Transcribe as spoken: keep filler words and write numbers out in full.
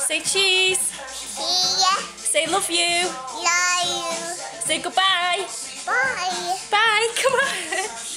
Say cheese. See ya. Say love you. Love you. Say goodbye. Bye. Bye. Come on.